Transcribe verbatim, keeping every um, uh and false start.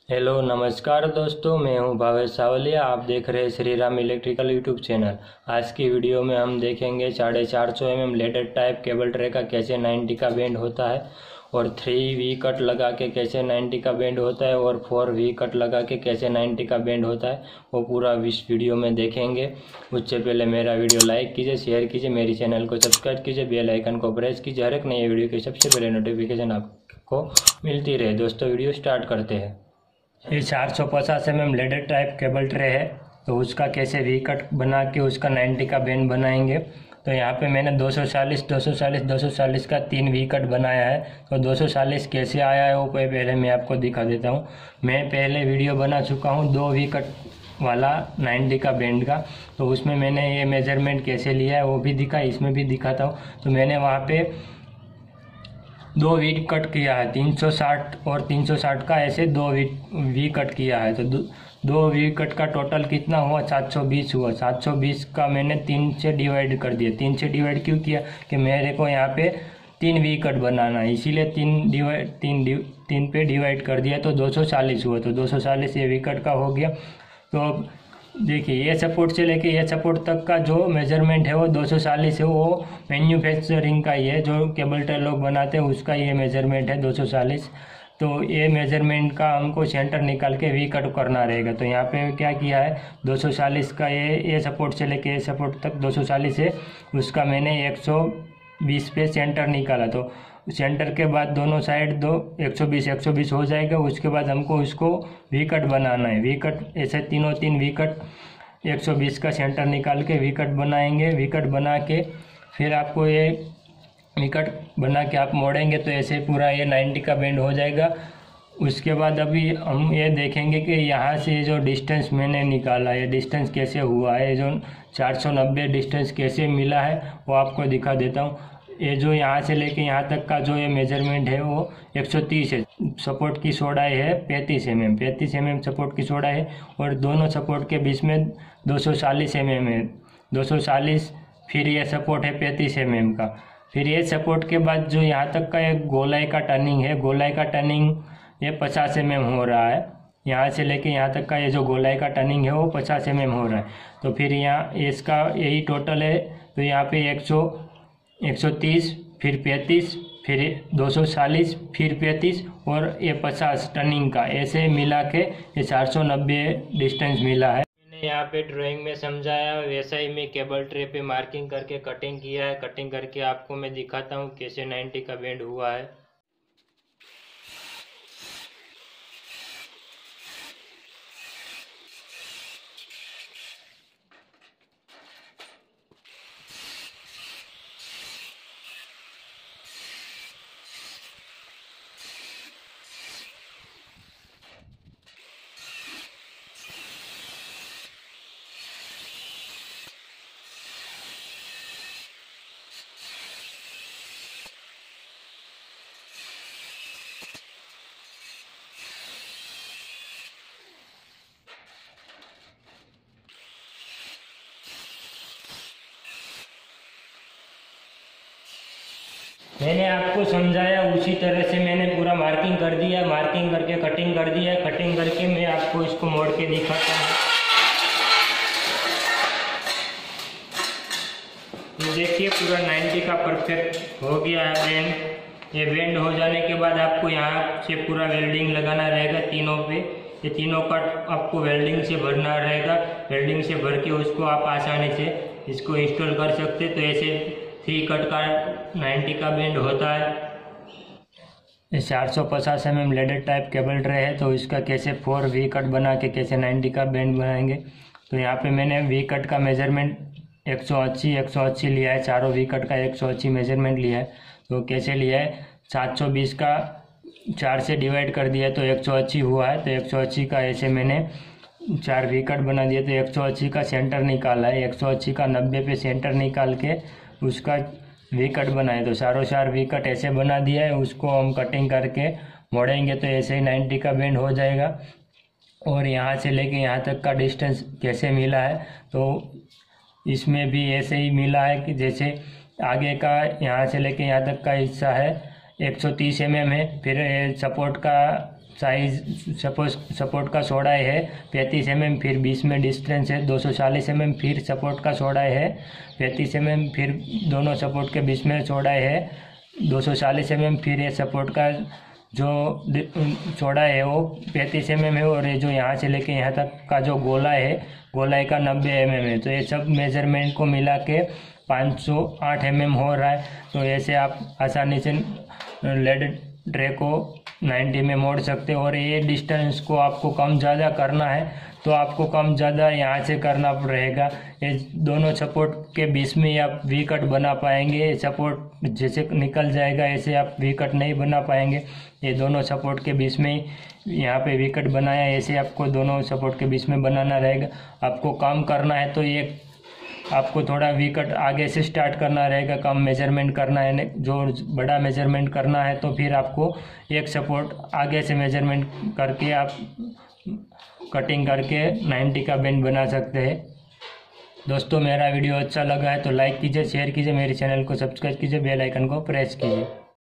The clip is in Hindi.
हेलो नमस्कार दोस्तों, मैं हूं भावेश सावलिया। आप देख रहे हैं Shri Ram electrical YouTube channel. आज की वीडियो में हम देखेंगे साढ़े चार सौ M M ladder type cable tray का कैसे नाइन्टी का बेंड होता है, और थ्री वी कट लगा के कैसे नाइन्टी का बेंड होता है, और फोर वी कट लगा के कैसे नाइन्टी का बेंड होता है, वो पूरा इस वीडियो में देखेंगे। उससे पहले मेरा वीडियो लाइक कीजिए, शेयर कीजिए, मेरी चैनल को सब्सक्राइब कीजिए, बेल आइकन को प्रेस कीजिए। हर एक नई वीडियो की सबसे पहले नोटिफिकेशन आपको मिलती रहे। दोस्तों वीडियो स्टार्ट करते हैं। ये चार सौ पचास M M ladder type cable tray है, तो उसका कैसे वी कट बना के उसका नाइन्टी का बेंड बनाएंगे। तो यहाँ पे मैंने दो सौ चालीस, दो सौ चालीस, दो सौ चालीस का तीन वी कट बनाया है। तो दो सौ चालीस कैसे आया है वो पहले मैं आपको दिखा देता हूँ। मैं पहले वीडियो बना चुका हूँ दो वी कट वाला नाइन्टी का बेंड का, तो उसमें मैंने ये मेजरमेंट कैसे लिया है वो भी दिखा, इसमें भी दिखाता हूँ। तो मैंने वहाँ पे दो वी कट किया है, तीन सौ साठ और तीन सौ साठ का ऐसे दो वी वी कट किया है। तो दो, दो वी कट का टोटल कितना हुआ, सात सौ बीस हुआ। सात सौ बीस का मैंने तीन से डिवाइड कर दिया। तीन से डिवाइड क्यों किया कि मेरे को यहाँ पे तीन वी कट बनाना है, इसीलिए तीन डिवाइड तीन डिव, तीन पे डिवाइड कर दिया, तो दो सौ चालीस हुआ। तो दो सौ चालीस ये वी कट का हो गया। तो अब देखिए, ये सपोर्ट से लेके ये सपोर्ट तक का जो मेजरमेंट है वो दो सौ चालीस है। वो मैन्युफैक्चरिंग का ही है, जो केबल ट्रे लोग बनाते हैं उसका ये मेजरमेंट है दो सौ चालीस। तो ये मेजरमेंट का हमको सेंटर निकाल के वी कट करना रहेगा। तो यहाँ पे क्या किया है, दो सौ चालीस का ये ये सपोर्ट से लेके ये सपोर्ट तक दो सौ चालीस है, उसका मैंने एक सौ बीस पे सेंटर निकाला। तो सेंटर के बाद दोनों साइड दो एक सौ बीस एक सौ बीस हो जाएगा। उसके बाद हमको उसको वी कट बनाना है। वी कट ऐसे तीनों तीन वी कट एक सौ बीस का सेंटर निकाल के वी कट बनाएंगे। वी कट बना के फिर आपको ये वी कट बना के आप मोड़ेंगे तो ऐसे पूरा ये नाइन्टी का बेंड हो जाएगा। उसके बाद अभी हम ये देखेंगे कि यहाँ से जो डिस्टेंस मैंने निकाला है, डिस्टेंस कैसे हुआ है, जो चार सौ नब्बे डिस्टेंस कैसे मिला है वो आपको दिखा देता हूँ। ये जो यहाँ से लेके यहाँ तक का जो ये मेजरमेंट है वो एक सौ तीस है। सपोर्ट की चौड़ाई है पैंतीस एम एम, पैंतीस एम एम सपोर्ट की चौड़ाई है, और दोनों सपोर्ट के बीच में दो सौ चालीस एम एम है। दो सौ चालीस, फिर ये सपोर्ट है पैंतीस एम एम का। फिर ये सपोर्ट के बाद जो यहाँ तक का एक गोलाई का टर्निंग है, गोलाई का टर्निंग ये पचास एम एम हो रहा है। यहाँ से लेके यहाँ तक का ये जो गोलाई का टर्निंग है वो पचास एम एम हो रहा है। तो फिर यहाँ इसका यही टोटल है। तो यहाँ पे एक सौ एक सौ तीस, फिर पैंतीस, फिर दो सौ चालीस, फिर पैंतीस और ये पचास टर्निंग का, ऐसे मिला के ये चार सौ नब्बे डिस्टेंस मिला है। मैंने यहाँ पे ड्राइंग में समझाया, वैसा ही मैं केबल ट्रे पे मार्किंग करके कटिंग किया है। कटिंग करके आपको मैं दिखाता हूँ कैसे नाइन्टी का बेंड हुआ है। मैंने आपको समझाया उसी तरह से मैंने पूरा मार्किंग कर दिया, मार्किंग करके कटिंग कर दिया। कटिंग करके मैं आपको इसको मोड़ के दिखाता हूँ। ये देखिए पूरा नाइन्टी का परफेक्ट हो गया है बेंड। ये बेंड हो जाने के बाद आपको यहाँ से पूरा वेल्डिंग लगाना रहेगा तीनों पे। ये तीनों कट आपको वेल्डिंग से भरना रहेगा। वेल्डिंग से भर के उसको आप आसानी से इसको इंस्टॉल कर सकते। तो ऐसे थ्री कट का नाइन्टी का बेंड होता है। ये चार सौ पचास M M ladder type cable tray है, तो इसका कैसे फोर वी कट बना के कैसे नाइन्टी का बेंड बनाएंगे। तो यहाँ पे मैंने वी कट का मेजरमेंट एक सौ अस्सी एक सौ अस्सी लिया है। चारों वी कट का एक सौ अस्सी मेजरमेंट लिया है। तो कैसे लिया है, सात सौ बीस का चार से डिवाइड कर दिया तो एक सौ अस्सी हुआ है। तो एक सौ अस्सी का ऐसे मैंने चार वी कट बना दिया। तो एक सौ अस्सी का सेंटर निकाला है। एक सौ अस्सी का नब्बे पे सेंटर निकाल के उसका वी कट बनाए। तो चारों चार वी कट ऐसे बना दिया है। उसको हम कटिंग करके मोड़ेंगे तो ऐसे ही नाइन्टी का बेंड हो जाएगा। और यहाँ से लेके यहाँ तक का डिस्टेंस कैसे मिला है, तो इसमें भी ऐसे ही मिला है कि जैसे आगे का यहाँ से लेके यहाँ तक का हिस्सा है एक सौ तीस एम एम है। फिर सपोर्ट का साइज सपोज सपोर्ट का चौड़ाई है पैंतीस एम एम, फिर बीच में डिस्टेंस है दो सौ चालीस एम एम, फिर सपोर्ट का चौड़ाई है पैंतीस एम एम, फिर दोनों सपोर्ट के बीच में चौड़ाई है दो सौ चालीस एम एम, फिर ये सपोर्ट का जो चौड़ाई है वो पैंतीस एम एम है, और ये जो यहाँ से लेके यहाँ तक का जो गोला है गोलाई का नब्बे एम एम है। तो ये सब मेजरमेंट को मिला के पाँच सौ आठ एम एम हो रहा है। तो ऐसे आप आसानी से लेड ट्रे को नब्बे में मोड़ सकते हो। और ये डिस्टेंस को आपको कम ज़्यादा करना है तो आपको कम ज़्यादा यहाँ से करना रहेगा। ये दोनों सपोर्ट के बीच में आप वी कट बना पाएंगे। ये सपोर्ट जैसे निकल जाएगा ऐसे आप वी कट नहीं बना पाएंगे। ये दोनों सपोर्ट के बीच में यहाँ पे वी कट बनाया, ऐसे आपको दोनों सपोर्ट के बीच में बनाना रहेगा। आपको कम करना है तो ये आपको थोड़ा वी कट आगे से स्टार्ट करना रहेगा, कम मेजरमेंट करना है। जो बड़ा मेजरमेंट करना है तो फिर आपको एक सपोर्ट आगे से मेजरमेंट करके आप कटिंग करके नब्बे का बेंड बना सकते हैं। दोस्तों मेरा वीडियो अच्छा लगा है तो लाइक कीजिए, शेयर कीजिए, मेरे चैनल को सब्सक्राइब कीजिए, बेल आइकन को प्रेस कीजिए।